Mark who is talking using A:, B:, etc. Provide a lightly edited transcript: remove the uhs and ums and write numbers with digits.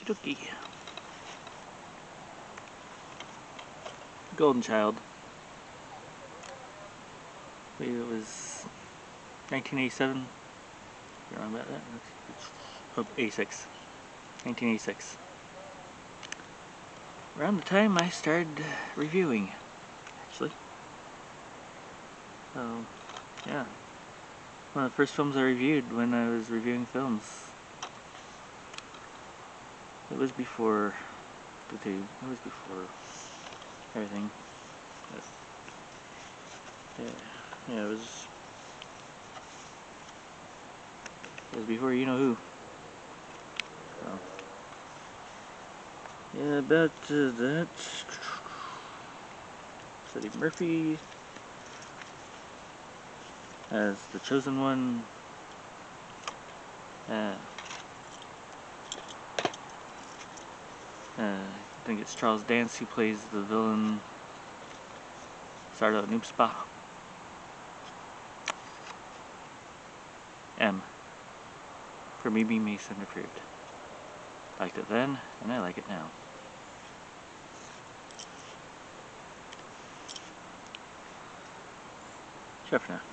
A: Okie dokie. Golden Child. I believe it was 1987. You know about that? Oh, 86. 1986. Around the time I started reviewing, actually. So, yeah. One of the first films I reviewed when I was reviewing films. It was before the tube. It was before everything. But, yeah, it was before you know who. So, yeah, about that. Eddie Murphy as the chosen one. I think it's Charles Dance who plays the villain, Sardo Noobspa. M. For me being misunderstood. Liked it then, and I like it now. Ciao for now.